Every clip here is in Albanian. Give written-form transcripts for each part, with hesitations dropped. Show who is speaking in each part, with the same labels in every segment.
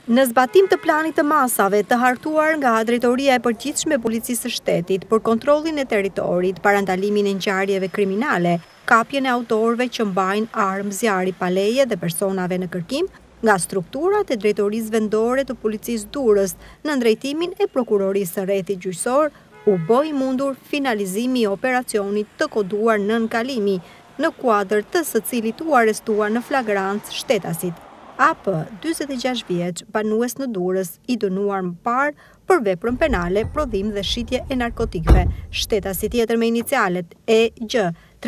Speaker 1: Në zbatim të planit të masave të hartuar nga Drejtoria e Përgjithshme e Policisë së Shtetit për kontrollin e territorit, parandalimin e ngjarjeve kriminale, kapjen e autorëve që mbajnë armë, zjarri pa leje dhe personave në kërkim, nga strukturat e Drejtorisë Vendore të Policisë Durrës në ndrejtimin e Prokurorisë së Rrethit Gjyqësor, u bë i mundur finalizimi i operacionit të koduar Nënkalimi, në kuadër të së cilit u arrestuar në flagrancë shtetasit AP, 46 vjeç, banues në Durrës, i dënuar më parë për veprën penale, prodhim dhe shitje e narkotikëve. Shtetasi tjetër me inicialet EG,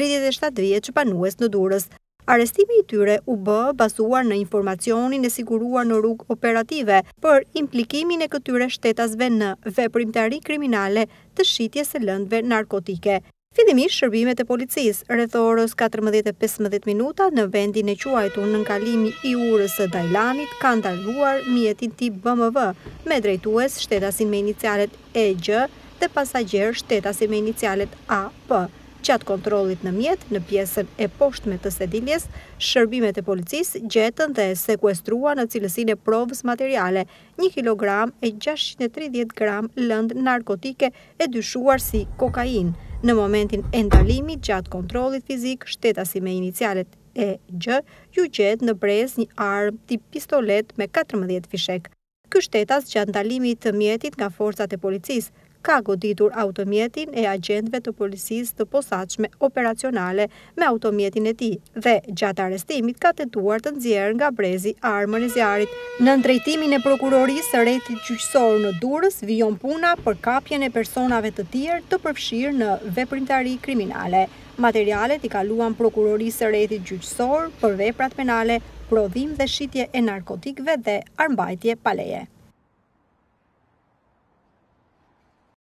Speaker 1: 37 vjeç, banues në Durrës. Arrestimi i tyre u bë bazuar në informacionin e siguruar në rrugë operative për implikimin e këtyre shtetasve në veprimtari kriminale të shitjes së lëndëve narkotike. Fillimisht shërbimet e policisë, rreth orës 14:15 minuta në vendin e quajtur Nënkalimi i urës së Dajlanit, kanë ndaluar mjetin tip BMW me drejtues shtetasin me inicialet EG dhe pasagjer shtetasin me inicialet AP. Gjatë kontrollit në mjet, në pjesën e poshtme të sediljes, shërbimet e policisë gjetën dhe sekuestruan në cilësinë e provës materiale 1 kg e 630 gram lëndë narkotike e dyshuar si kokainë. Në momentin e ndalimit gjatë kontrollit fizik, shtetasi me inicialet EG ju gjet në brez një armë tip pistolet me 14 fishek. Ky shtetas gjatë ndalimit të mjetit nga forcat e policisë ka goditur automjetin e agentëve të policisë të posaçme operacionale me automjetin e tij dhe gjatë arrestimit ka tentuar të nxjerrë nga brezi armën e zjarrit. Në drejtimin e Prokurorisë së Rrethit Gjyqësor në Durrës vijon puna për kapjen e personave të tjerë të përfshirë në veprimtari kriminale. Materialet i kaluan Prokurorisë së Rrethit Gjyqësor për veprat penale, prodhim dhe shitje e narkotikëve dhe armbajtje pa leje.